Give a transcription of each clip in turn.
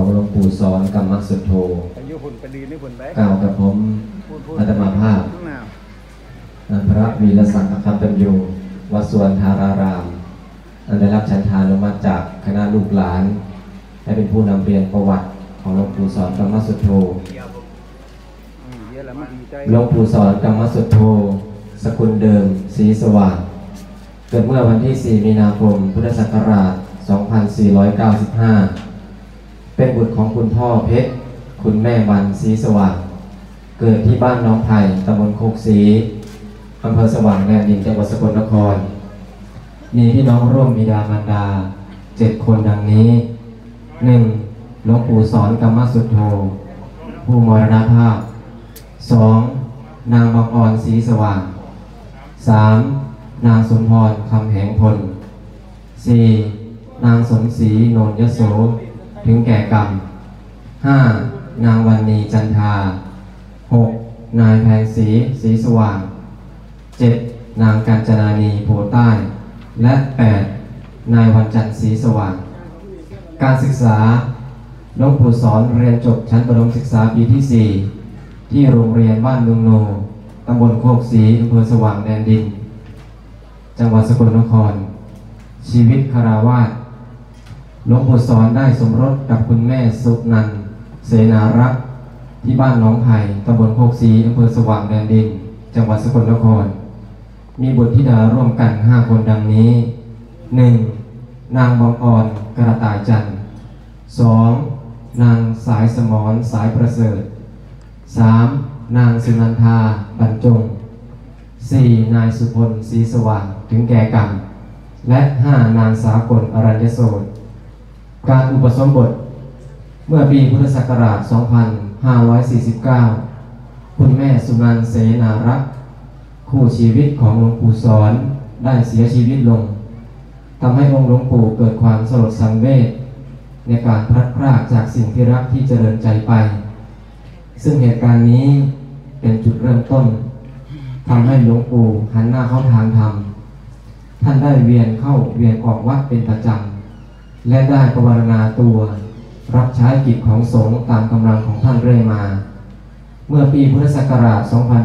ของหลวงปู่สอนกรรมสุทโธกล่าวกับผมอาตมาภาพพระวีรศักดิ์อัคคัมโยวัดสวนธารารามได้รับฉันทานุมัติจากคณะลูกหลานให้เป็นผู้นำเรียนประวัติของหลวงปู่สอนกรรมสุทโธหลวงปู่สอนกรรมสุทโธสกุลเดิมศรีสว่างเกิดเมื่อวันที่ 4 มีนาคม พุทธศักราช 2495 เป็นบุตรของคุณพ่อเพชรคุณแม่วันศรีสว่างเกิดที่บ้านน้องไผ่ตำบลโคกศรีอำเภอสว่างแดนดินจังหวัดสกลนครมีพี่น้องร่วมบิดามารดา7 คนดังนี้ 1. หลวงปู่สอนกรรมสุทโธผู้มรณภาพ 2. นางบางอ่อนศรีสว่าง 3. นางสมพรคำแหงพล 4. นางสมศรีโนนยโสถึงแก่กรรม 5. นางวันนีจันทา 6. นายแพงศรีศรีสว่าง 7. นางกาญจนานีโพใต้ และ 8. นายวันจันทร์ศรีสว่างการศึกษาหลวงปู่สอนเรียนจบชั้นประถมศึกษาปีที่ 4 ที่โรงเรียนบ้านเมืองโนตำบลโคกศรีอำเภอสว่างแดนดินจังหวัดสกลนครชีวิตคฤหัสถ์หลวงปู่สอนได้สมรสกับคุณแม่สุนันท์เสนารักษ์ที่บ้านหนองไผ่ตำบลโคกศรีอำเภอสว่างแดนดินจังหวัดสกลนครมีบุตรธิดาร่วมกัน5 คนดังนี้ 1. นางบางอ่อนกระต่ายจันทร์ 2. นางสายสมรสายประเสริฐ 3. นางสุนันทาบรรจง 4. นายสุพลศรีสว่างถึงแก่กรรมและ 5. นางสากลอรัญญโสตการอุปสมบทเมื่อปีพุทธศักราช 2549 คุณแม่สุนันท์เสนารักษ์คู่ชีวิตของหลวงปู่สอนได้เสียชีวิตลงทำให้องค์หลวงปู่เกิดความสลดสังเวชในการพลัดพรากจากสิ่งที่รักที่เจริญใจไปซึ่งเหตุการณ์นี้เป็นจุดเริ่มต้นทำให้หลวงปู่หันหน้าเข้าทางธรรมท่านได้เวียนเข้าเวียนออกวัดเป็นประจำและได้ภาวนาตัวรับใช้กิจของสงฆ์ตามกำลังของท่านเรื่อยมาเมื่อปีพุทธศักราช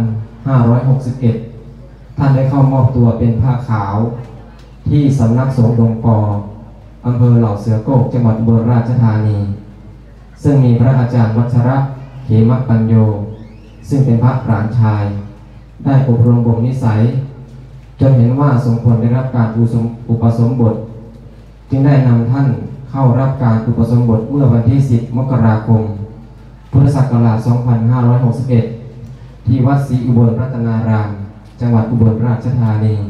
2561 ท่านได้เข้ามอบตัวเป็นผ้าขาวที่สำนักสงฆ์ดงปออำเภอเหล่าเสือโกกจังหวัดอุบลราชธานีซึ่งมีพระอาจารย์วัชระเขมปัญโยซึ่งเป็นพระหลานชายได้อบรมบ่มนิสัยจนเห็นว่าสมควรได้รับการอุปสมบทจึงได้นำท่านเข้ารับการอุปสมบทเมื่อวันที่ 10 มกราคม พุทธศักราช 2561 ที่วัดศรีอุบลรัตนารามจังหวัดอุบลราชธานี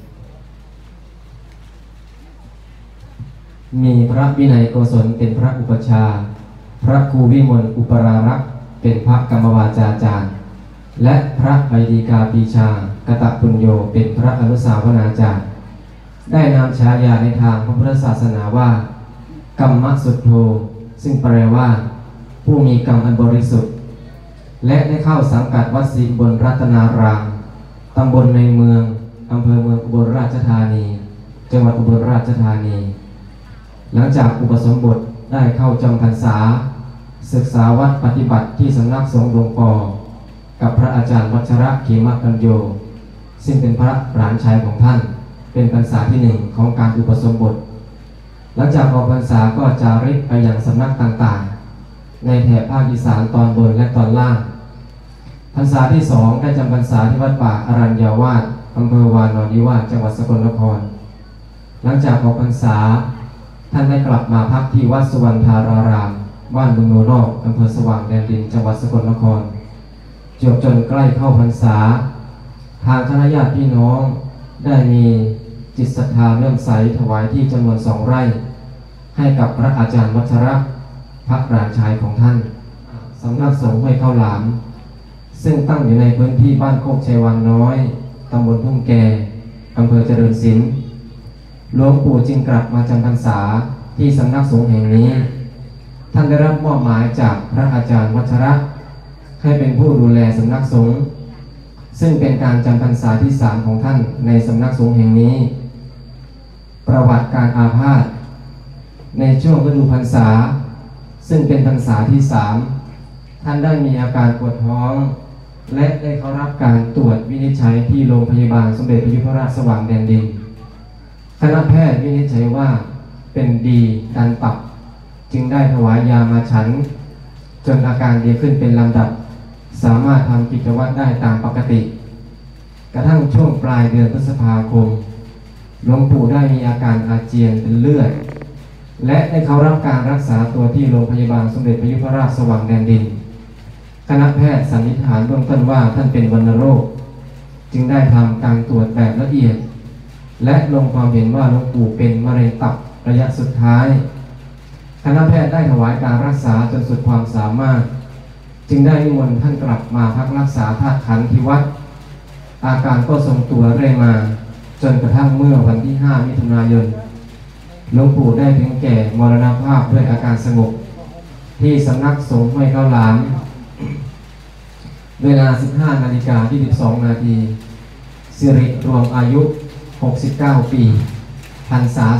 มีพระวินัยโกศลเป็นพระอุปชาพระครูวิมลอุปรารักษ์เป็นพระกรรมวาจาจารย์และพระไบดีกาปีชากตปุญโญเป็นพระอนุสาวนาจารย์ได้นำฉายาในทางพระพุทธศาสนาว่ากรรมสุทโธซึ่งแปลว่าผู้มีกรรมอันบริสุทธิ์และได้เข้าสังกัดวัดศรีอุบลรัตนารามตำบลในเมืองอำเภอเมืองอุบลราชธานีจังหวัดอุบลราชธานีหลังจากอุปสมบทได้เข้าจำพรรษาศึกษาวัดปฏิบัติที่สำนักสงฆ์ดงปอกับพระอาจารย์วัชระเขมปัญโยซึ่งเป็นพระหลานชายของท่านเป็นพรรษาที่ 1ของการอุปสมบทหลังจากออกพรรษาก็จาริกไปยังสำนักต่างๆในแถบภาคอีสานตอนบนและตอนล่างพรรษาที่ 2ได้จำพรรษาที่วัดป่าอรัญญาวาสอำเภอวานอนนิวาสจังหวัดสกลนครหลังจากออกพรรษาท่านได้กลับมาพักที่วัดสุวรรณธารารามบ้านบึงโนนอกอำเภอสว่างแดนดินจังหวัดสกลนครจนใกล้เข้าพรรษาทางคณะญาติพี่น้องได้มีจิตศรัทธาเลื่อมใสถวายที่จำนวน 2 ไร่ให้กับพระอาจารย์วัชระพระหลานชายของท่านสำนักสงฆ์ห้วยข้าวหลามซึ่งตั้งอยู่ในพื้นที่บ้านโคกชัยวันน้อยตำบลทุ่งแกอำเภอเจริญศิลป์หลวงปู่จึงกลับมาจำพรรษาที่สำนักสงฆ์แห่งนี้ท่านได้รับมอบหมายจากพระอาจารย์วัชระให้เป็นผู้ดูแลสำนักสงฆ์ซึ่งเป็นการจำพรรษาที่ 3ของท่านในสำนักสงฆ์แห่งนี้ประวัติการอาพาธในช่วงฤดูพรรษาซึ่งเป็นพรรษาที่3ท่านได้มีอาการปวดท้องและได้เข้ารับการตรวจวินิจฉัยที่โรงพยาบาลสมเด็จพระยุพราชสว่างแดนดินคณะแพทย์วินิจฉัยว่าเป็นดีดันปรับจึงได้ถวายยามาฉันจนอาการดีขึ้นเป็นลำดับสามารถทำกิจวัตรได้ตามปกติกระทั่งช่วงปลายเดือนพฤษภาคมหลวงปู่ได้มีอาการอาเจียนเป็นเลือดและได้เข้ารับการรักษาตัวที่โรงพยาบาลสมเด็จพระยุพราชสว่างแดนดินคณะแพทย์สันนิษฐานเบื้องต้นว่าท่านเป็นวัณโรคจึงได้ทำการตรวจแบบละเอียดและลงความเห็นว่าหลวงปู่เป็นมะเร็งตับระยะสุดท้ายคณะแพทย์ได้ถวายการรักษาจนสุดความสามารถจึงได้นิมนต์ท่านกลับมาพักรักษาธาตุขันธ์ที่วัดอาการก็ทรงตัวเรื่อยมาจนกระทั่งเมื่อวันที่5มิถุนายนหลวงปู่ได้ถึงแก่มรณภาพด้วยอาการสงบที่สำนักสงฆ์ห้วยข้าวหลามเวลา 15:22 นาทีสิริรวมอายุ69 ปีพรรษา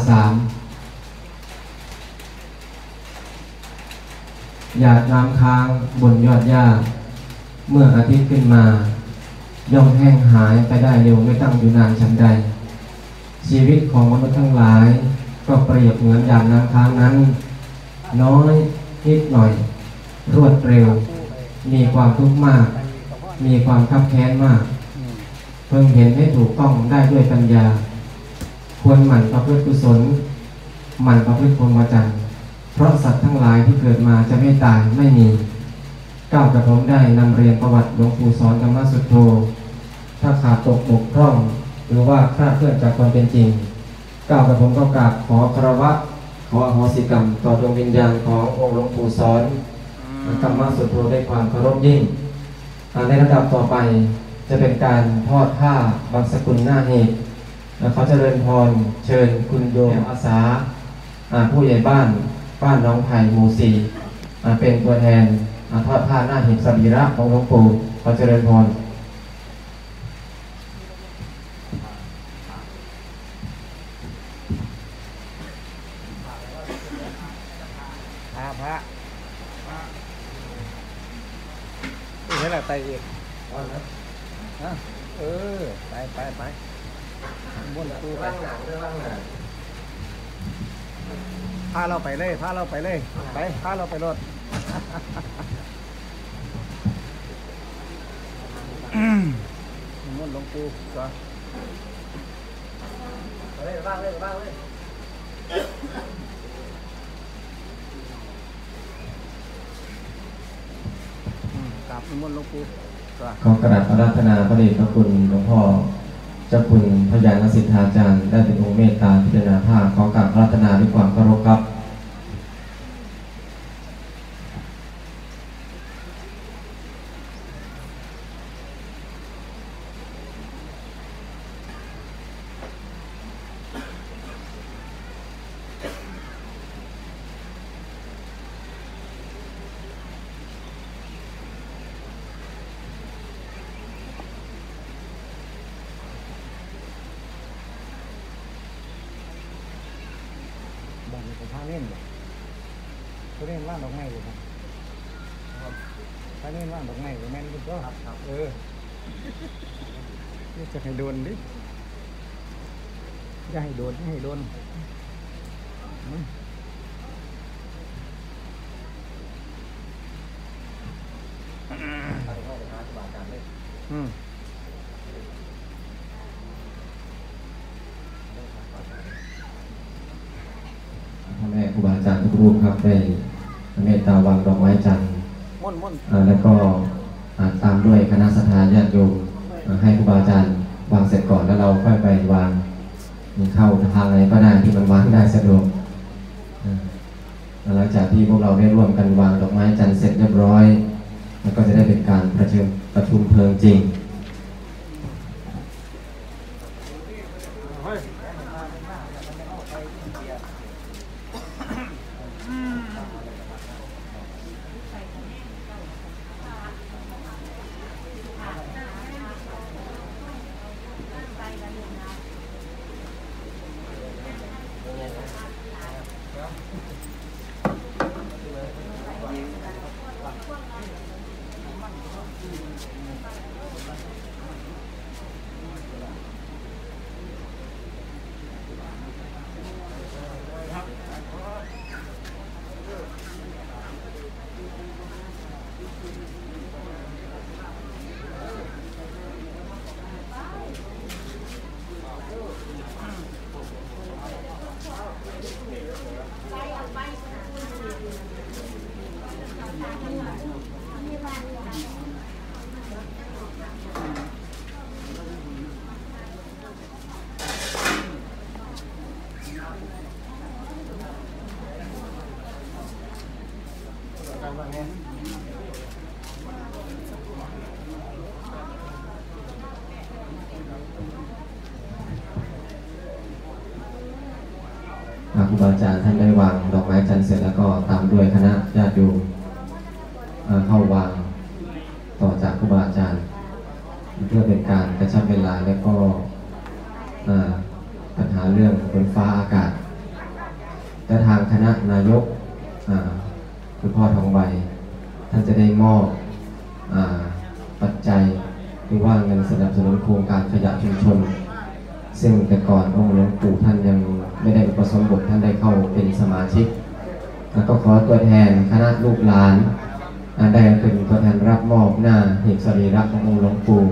3หยาดน้ำค้างบนยอดหญ้าเมื่ออาทิตย์ขึ้นมาย่อมแห้งหายไปได้เร็วไม่ตั้งอยู่นานฉันใดชีวิตของมนุษย์ทั้งหลายก็เปรียบเหมือนหยาดน้ำค้างนั้นน้อยนิดหน่อยรวดเร็วมีความทุกข์มากมีความคับแค้นมากเพิ่งเห็นให้ถูกต้องได้ด้วยปัญญาควรหมั่นประพฤติกุศลหมั่นประพฤติพรหมจรรย์เพราะสัตว์ทั้งหลายที่เกิดมาจะไม่ตายไม่มีก้าวกระผมได้นำเรียนประวัติหลวงปู่สอนธรรมสุทโธถ้าขาดตกบกพร่องหรือว่าคลาดเคลื่อนจากความเป็นจริงก้าวกระผมก็กราบขอคารวะขออโหสิกรรมต่อดวงวิญญาณขององค์หลวงปู่สอนธรรมสุทโธด้วยความเคารพยิ่งในระดับต่อไปจะเป็นการทอดผ้าบางสกุลหน้าเหตุเขาเจริญพรเชิญคุณโยมอาสาผู้ใหญ่บ้านน้องไผ่หมู่4เป็นตัวแทนทอดผ้าหน้าเหตุสรีระของหลวงปู่เขาเจริญพรพระนี่แหละไตเอกไปบนตู้ไปพาเราไปเลยไปพาเราไปรถมุ่นหลวงปู่จ้ะบ้างเลยกราบมุ่นหลวงปู่ขอกราบอาราธนาพระเดชพระคุณหลวงพ่อเจ้าคุณพญานสิทธาจารย์ได้เป็นองค์เมตตาพิจารณาภาคขอกราบอาราธนาด้วยความเคารพครับพาเล่นเขาเล่นว่างดอกไม้อยู่ครับพาเล่นว่างดอกไม้อยู่แม่นก็ครับจะให้โดนดิจะให้โดนพ่อแม่ครูบาอาจารย์ทุกรูปครับได้เมตตาวางดอกไม้จันทร์แล้วก็ตามด้วยคณะสัตยาญาติโยมให้ครูบาอาจารย์วางเสร็จก่อนแล้วเราค่อยไปวางเข้าทางไหนก็ได้ที่มันวางได้สะดวกหลังจากที่พวกเราได้ร่วมกันวางดอกไม้จันทร์เสร็จเรียบร้อยแล้วก็จะได้เป็นการประชุมเพลิงจริงครูบาอาจารย์ท่านได้วางดอกไม้จันทร์เสร็จแล้วก็ตามด้วยคณะญาติโยมเข้าวางต่อจากครูบาอาจารย์เพื่อเป็นการกระชับเวลาและก็ปัญหาเรื่องฝนฟ้าอากาศและทางคณะนายกคุณพ่อทองใบท่านจะได้มอบปัจจัยหรือว่าเงินสนับสนุนโครงการขยะชุมชนซึ่งแต่ก่อนองค์หลวงปู่ท่านยังไม่ได้อุปสมบทท่านได้เข้าเป็นสมาชิกแล้วก็ขอตัวแทนคณะลูกหลานได้เป็นตัวแทนรับมอบหน้าหีบสรีระขององค์หลวงปู่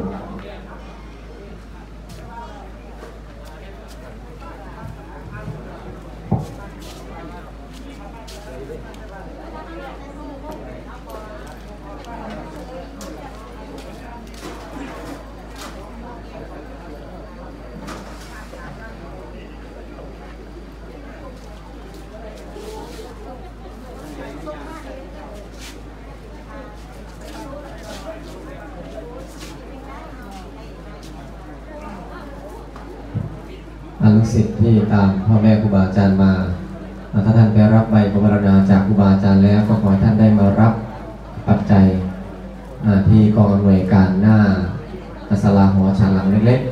ลูกศิษย์ที่ตามพ่อแม่ครูบาอาจารย์มาถ้าท่านไปรับใบบรรณาจากครูบาอาจารย์แล้วก็ขอให้ท่านได้มารับปัจจัยที่กองอำนวยการหน้าศาลาหอฉันหลังเล็กๆ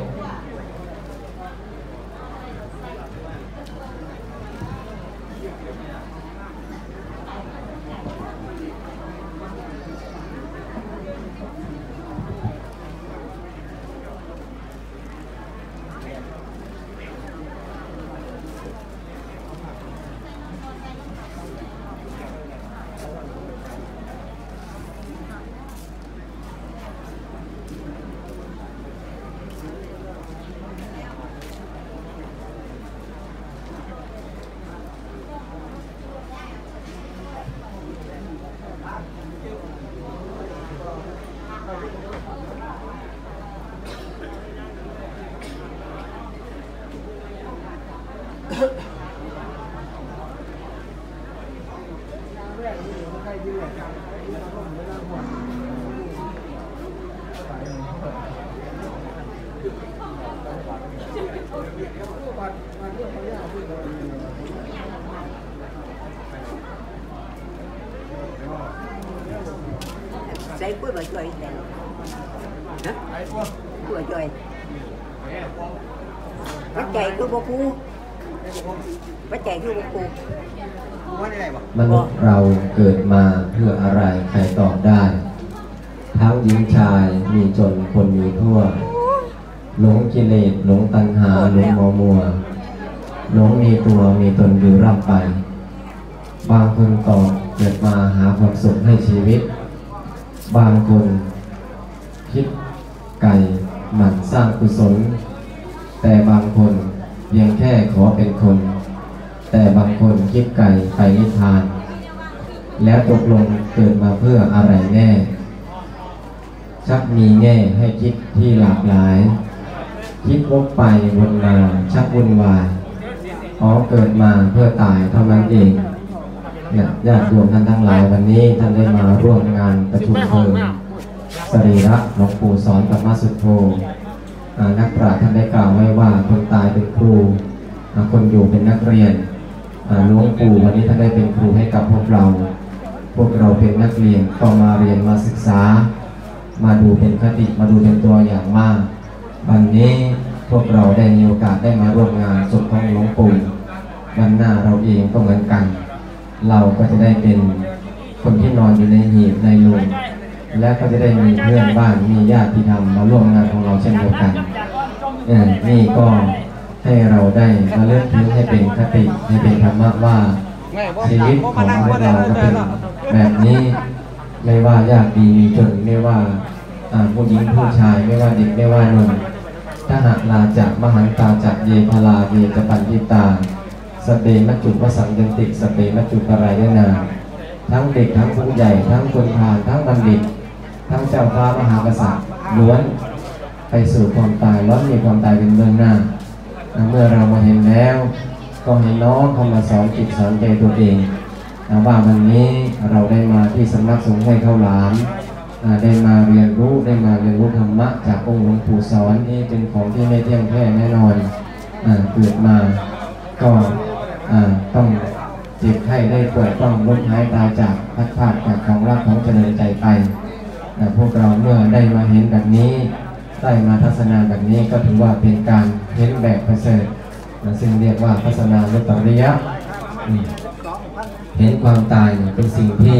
Đây cuối bà chơi này. Hả? Cuối bà chơi. Bắt chạy cứ bố phu. Bắt chạy cứ bố phu. มนุษย์เราเกิดมาเพื่ออะไรใครตอบได้ทั้งหญิงชายมีจนคนมีทั่วหลงกิเลสหลงตัณหาหลงมัวหลงมีตัวมีตนอยู่ร่ำไปบางคนตอบเกิดมาหาความสุขให้ชีวิตบางคนคิดไก่หมั่นสร้างกุศลแต่บางคนเพียงแค่ขอเป็นคนแต่บางคนคิดไก่ไปนิพพานแล้วตกลงเกิดมาเพื่ออะไรแน่ชักมีแง่ให้คิดที่หลากหลายคิดวกไปวนมาชักวุ่นวายเกิดมาเพื่อตายเท่านั้นเองญาติโยมท่านทั้งหลายวันนี้ท่านได้มาร่วมงานประชุมเพลิงสรีระหลวงปู่สอนธรรมสุทโธนักปราชญ์ท่านได้กล่าวไว้ว่าคนตายเป็นครูคนอยู่เป็นนักเรียนหลวงปู่วันนี้ท่านได้เป็นครูให้กับพวกเราเป็นนักเรียนก็มาเรียนมาศึกษามาดูเป็นคติมาดูเป็นตัวอย่างว่าวันนี้พวกเราได้มีโอกาสได้มาร่วมงานศพของหลวงปู่วันหน้าเราเองก็เหมือนกันเราก็จะได้เป็นคนที่นอนอยู่ในหีบในโลงและก็จะได้มีเพื่อนบ้านมีญาติที่ทำมาร่วมงานของเราเช่นเดียวกันนี่ก็ให้เราได้มาเลือกทิ้งให้เป็นคติให้เป็นธรรมะว่าชีวิตของเราก็เป็นแบบนี้ไม่ว่ายากดีมีจนไม่ว่าผู้หญิงผู้ชายไม่ว่าเด็กไม่ว่าหนุ่มถ้าหากลาจากมหันตาจากเยพลาเยจะปันทิตาสเปมัจจุวสังยันติสเปมัจจุปรายนาทั้งเด็กทั้งผู้ใหญ่ทั้งคนพาลทั้งบัณฑิตทั้งเจ้าฟ้ามหากษัตริย์ล้วนไปสู่ความตายล้วนมีความตายเป็นเบื้องหน้าเมื่อเรามาเห็นแล้วก็ให้น้องเข้ามาสอนจิตสอนใจตัวเองว่าวันนี้เราได้มาที่สำนักสงฆ์ห้วยข้าวหลามได้มาเรียนรู้ธรรมะจากองค์หลวงปู่สอนนี่เป็นของที่ไม่เที่ยงแท้แน่นอนเกิดมาก็ต้องเจ็บไข้ได้ป่วยต้องล้มหายตายจากพัดพาดจากของรักของเจริญใจไปพวกเราเมื่อได้มาเห็นแบบนี้ได้มาทัศนาแบบนี้ก็ถือว่าเป็นการเห็นแบบประเสริฐซึ่งเรียกว่าทัศนานุตตริยะเห็นความตายเป็นสิ่งที่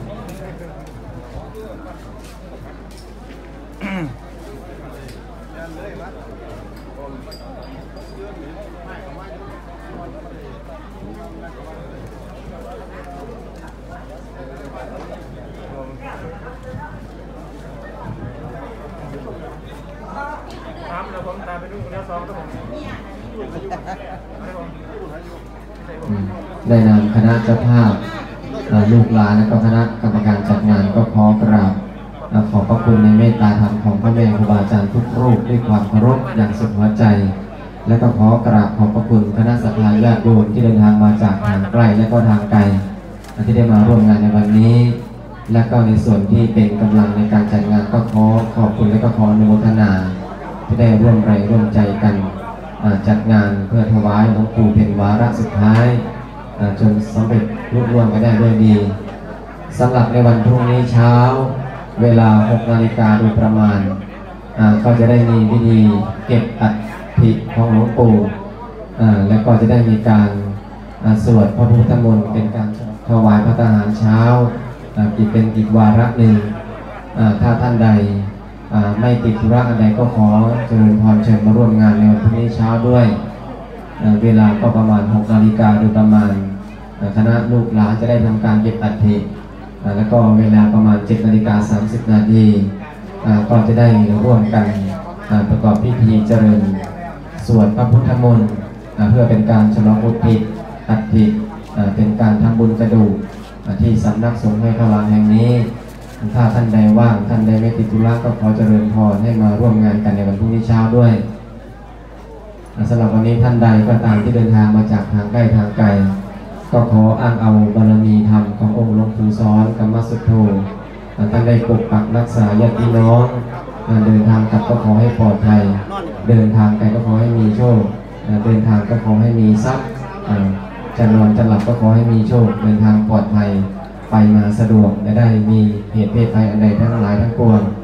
ได้นำคณะเจ้าภาพลูกหลานและก็คณะกรรมการจัดงานก็ขอกราบขอบพระคุณในเมตตาธรรมของพระแม่ครูบาอาจารย์ทุกรูปด้วยความเคารพอย่างสุดหัวใจและก็ขอกราบขอบพระคุณคณะศรัทธาญาติโยมที่เดินทางมาจากทางไกลและก็ทางไกลที่ได้มาร่วมงานในวันนี้และก็ในส่วนที่เป็นกำลังในการจัดงานก็ขอขอบคุณและก็ขออนุโมทนาที่ได้ร่วมแรงร่วมใจกันจัดงานเพื่อถวายหลวงปู่เป็นวาระสุดท้ายจนสำเร็จลุล่วงไปได้ด้วยดีสำหรับในวันพรุ่งนี้เช้าเวลา 6 นาฬิกาโดยประมาณก็จะได้มีพิธีเก็บอัฐิของหลวงปู่และก็จะได้มีการสวดพระพุทธมนต์เป็นการถวายพระทหารเช้าเป็นอีกวาระหนึ่งถ้าท่านใดไม่ติดธุระอะไรก็ขอเจริญพรเชิญมาร่วมงานในวันพรุ่งนี้เช้าด้วยเวลาก็ประมาณ 6 นาฬิกาโดยประมาณคณะลูกหลานจะได้ทำการเก็บอัฐิแล้วก็เวลาประมาณ 7:30 นาทีก็จะได้ร่วมกันประกอบพิธีเจริญสวดพระพุทธมนต์เพื่อเป็นการฉลองอุทิศอัฐิเป็นการทำบุญกระดูกที่สำนักสงฆ์ห้วยข้าวหลามแห่งนี้ถ้าท่านใดว่างท่านใดไม่ติดธุระก็ขอเจริญพรให้มาร่วมงานกันในวันพรุ่งนี้เช้าด้วยสำหรับวันนี้ท่านใดก็ตามที่เดินทางมาจากทางใกล้ทางไกลก็ขออ้างเอาบารมีธรรมขององค์หลวงปู่สอนกัมมสุทโธท่านได้ปกปักรักษาญาติพี่น้องเดินทางกลับก็ขอให้ปลอดภัยเดินทางไกลก็ขอให้มีโชคเดินทางก็ขอให้มีทรัพย์จะนอนจะหลับก็ขอให้มีโชคเดินทางปลอดภัยไปมาสะดวกและได้มีเหตุเพศภัยอันใดทั้งหลายทั้งปวง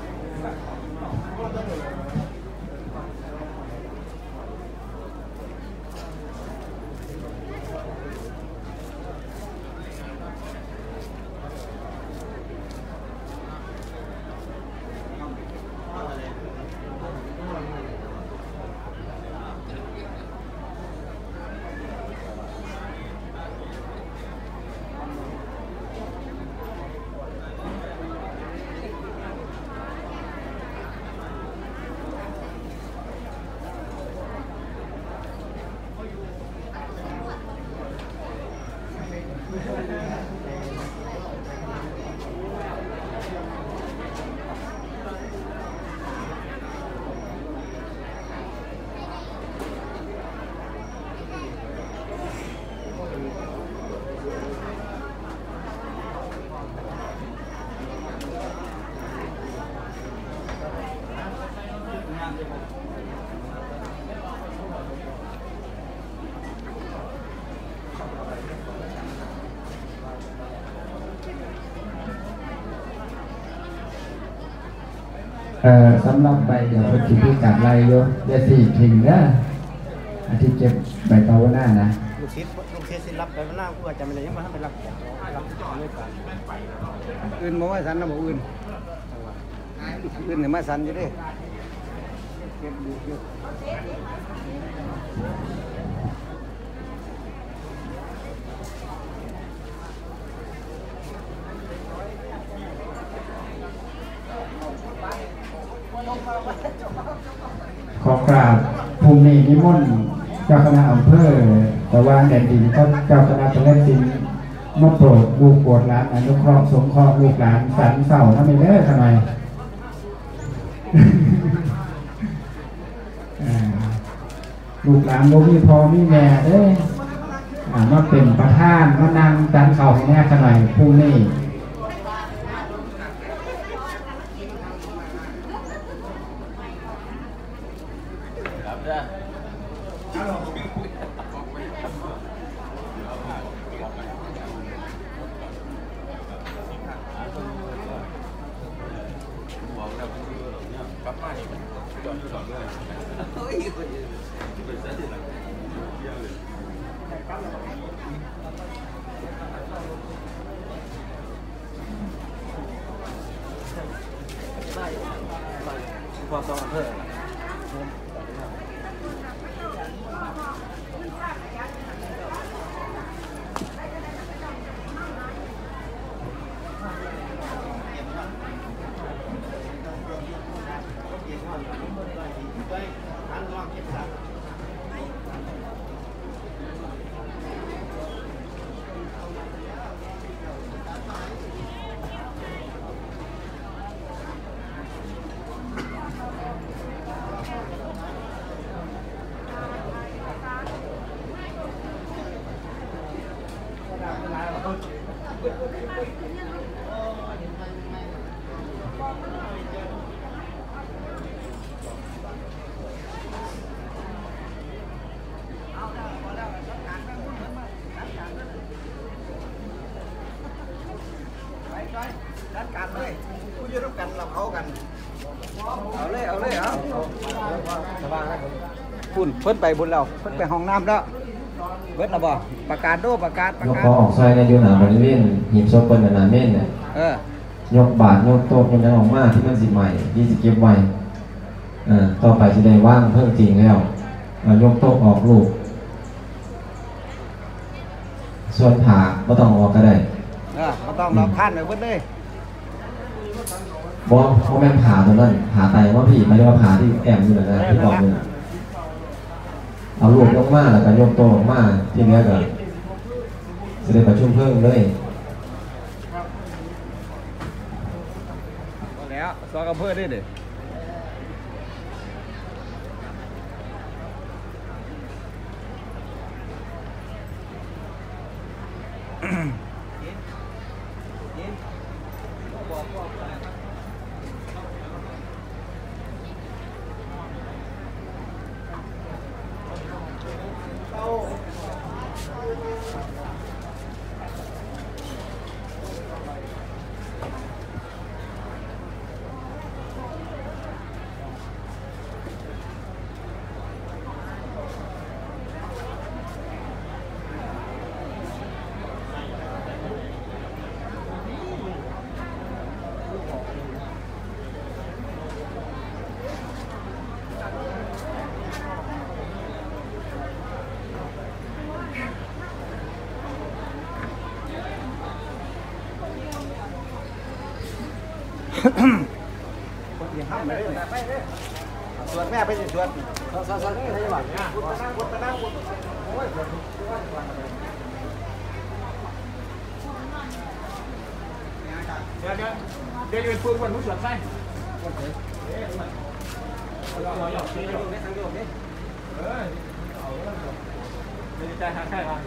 สำหรับใบเดี๋ยวพิธีการไล่โยอย่าสี่ทิ้งนะอาทิตย์เก็บใบเปล่าหน้านะลูกศิษย์สิรับไปหน้ากูอาจจะไม่ได้ยังมาทำไปรับอื่นมาว่าสันนะบอกอื่นเนี่ยมาสันอยู่ดิเก็บดูเยอะขอกราบภูมินิมนต์เจ้าคณะอำเภอตะวันแดนดินก็เจ้าคณะตะเล่นดินมาโปรดลูกโปรดหลานอนุเคราะห์สงเคราะห์ลูกหลานสันเศร้าทำไมเลิกทำไมลูกหลานบ่มีพ่อมีแม่เด้มาเป็นประธานมานั่งดันเข่าให้แน่ขนาดผู้นี้พอสองอำเภอจัดการเลยผู้ยืนร่วมกันเราเขากันเอาเลยเอาสบายแล้วคุณเพิ่นไปบุญแล้วเพิ่นไปห้องน้ำแล้วเบิดแล้วบ่ประกาศโดประกาศยกคอออกซอยในยูหนาบริเวณหีบศพเปิ้นหนาเม่นเนี่ยยกบาทยกโต๊ะยกยังออกมาที่มันสิใหม่ที่สิเก็บไว้ต่อไปจะได้ว่างเพิ่มจริงแล้วยกโต๊ะออกลูกส่วนผ่าก็ต้องออกก็ได้ก็ต้องเราผ่านไปเบิดเลยบ่แม่นผ่าตรงนั้นผ่าไตว่าพี่ไม่ได้ว่าผ่าที่แอมอยู่นะที่บอกเลยเอาลูกยกมาแล้วก็ยกโต๊ะออกมาที่เหลือก็จะได้ประชุมเพิ่มเลยแล้วสองอำเภอได้เลยส่วนแม่ไปสิส่วนนี่ใช่ไหมคุณไปนั่งโอ้ยเดี๋ยวปืนวันมุสลิมใช่เราหยอกเชี่ยวนี่ทางโยกนี่ไม่ได้ใจหาใครมา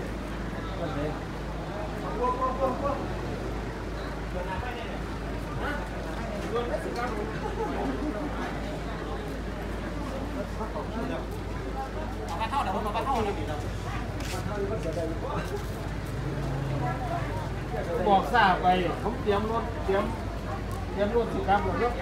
บอกทราบไปผมเตรียมรถสิครับรถ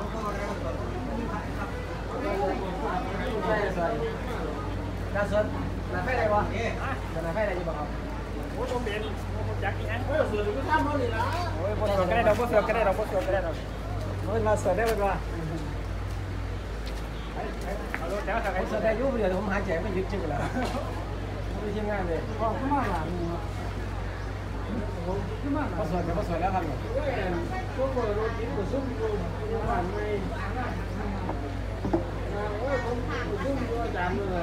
การสดนาไฟอะไรวะนาไฟอะไรอยู่บ้างครับโอ้ยผมเป็นจักรยังโอ้ยสื่อก็ทำเขาเลยนะโอ้ยก็ได้เราก็ได้โอ้ยมาสดได้ไหมวะเอารถแล้วทางไหนสดได้ยุ่งเลยผมหายใจไม่หยุดจริงแล้วไม่ใช่งานเลยก็ขึ้นมาหลังก็สวยแล้วครับช่วงรถกินซุ่มอยู่บ้านไม่โอ้ยผมซุ่มอยู่จามเลย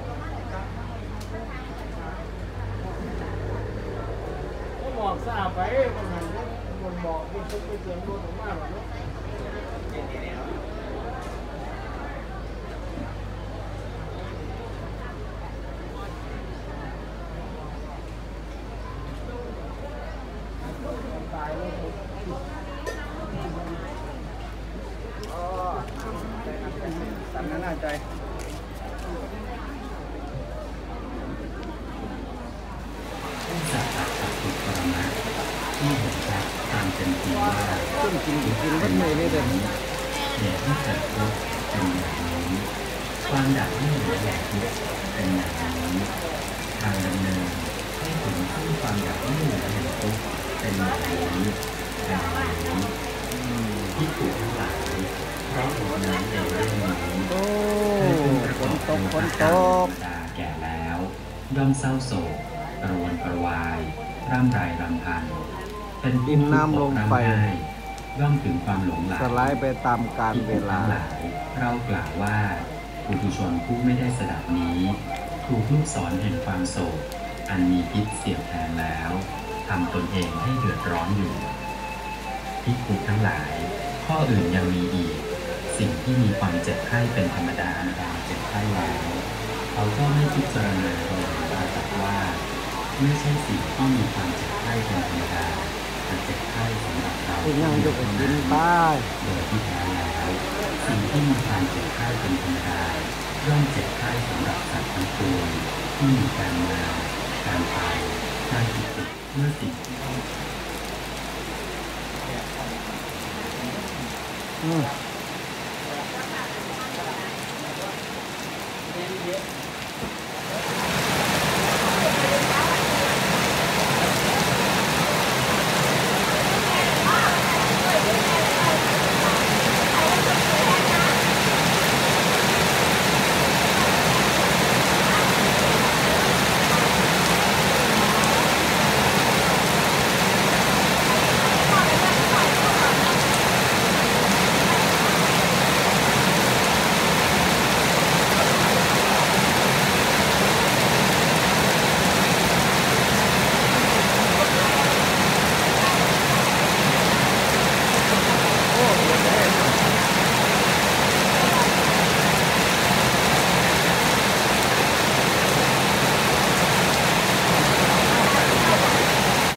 ก็บอกทราบไปมันหันมันบอกมันซุ่มไปเสียงรถออกมาแบบนี้ใจสัจจะสัพพุปรมะที่เห็นชัดตามเป็นจริงว่าขึ้นกินมันไม่ได้เด่นเหตุให้เกิดทุกข์เป็นอย่างนี้ความดับที่เหลือแห่งทุกข์เป็นอย่างนี้ทางดำเนินให้ถึงซึ่งความดับที่เหลือแห่งทุกข์เป็นอย่างนี้ที่ถูกทั้งหลายเพราะเหตุนั้นในเรื่องนี้โอ้เธอเป็นประกอบฝนตกธรรมดาแก่แล้วย่อมเศร้าโศกกระวนกระวายร่ำไรรำพันเป็นผู้ดินน้ำลงไปร่ำไห้ย่อมถึงความหลงไหลสลายไปตามกาลเวลาที่ผู้ทั้งหลายเรากล่าวว่าปุถุชนผู้ไม่ได้สดับนี้ ถูกลูกศรแห่งความโศกอันมีพิษเสียบแทงแล้วทำตนเองให้เดือดร้อนอยู่ภิกษุทั้งหลาย ข้ออื่นยังมีอีก สิ่งที่มีความเจ็บไข้เป็นธรรมดาเจ็บไข้แล้วเขาก็ไม่พิจารณาโดยปราศักว่าไม่ใช่สิ่งที่มีความเจ็บไข้เป็นธรรมดาแต่เจ็บไข้สำหรับเราเป็นยังอยู่กับกินบ้ายโดยที่แท้แล้วสิ่งที่มีความเจ็บไข้เป็นธรรมดาย่อมเจ็บไข้สำหรับสัตว์ทั้งปวงที่มีการมาการไปการติดเมื่อสิ่งที่เขาอืม